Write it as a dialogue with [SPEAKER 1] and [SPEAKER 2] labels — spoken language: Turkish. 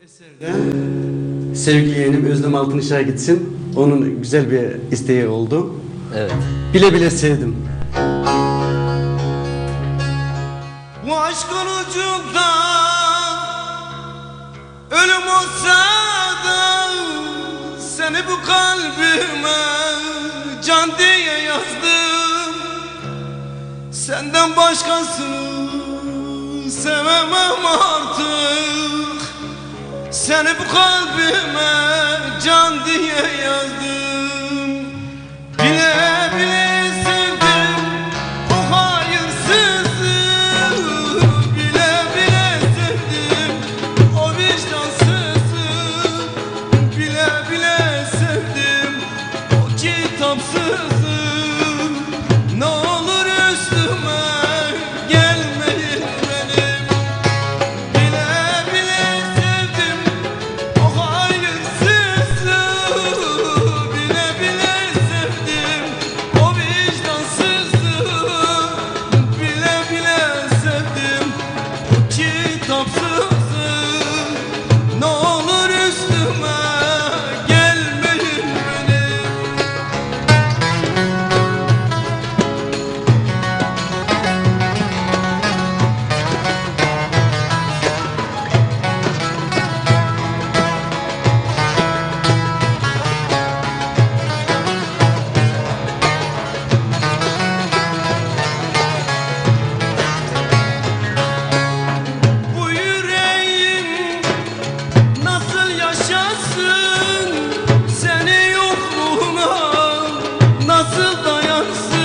[SPEAKER 1] Sevgili yeğenim Özlem Altınışık'a gitsin. Onun güzel bir isteği oldu.
[SPEAKER 2] Evet.
[SPEAKER 1] Bile bile sevdim.
[SPEAKER 3] Bu aşkın ucunda ölüm olsa da seni bu kalbime can diye yazdım. Senden başkasını sevemem artık. Seni bu kalbime can diye yazdım. Bile bile sevdim o hayırsızı. Bile bile sevdim o vicdansızı. Bile bile sevdim o kitapsızı. Ne olur üstüme gelmeyin benim. Bile bile sevdim o hayırsızı. Bile bile sevdim o vicdansızı. Bile bile sevdim o kitapsızı. Ne olur üstüme gelmeyin benim. Bu yüreğim nasıl yaşasın? Seni yokluğuna nasıl dayansın?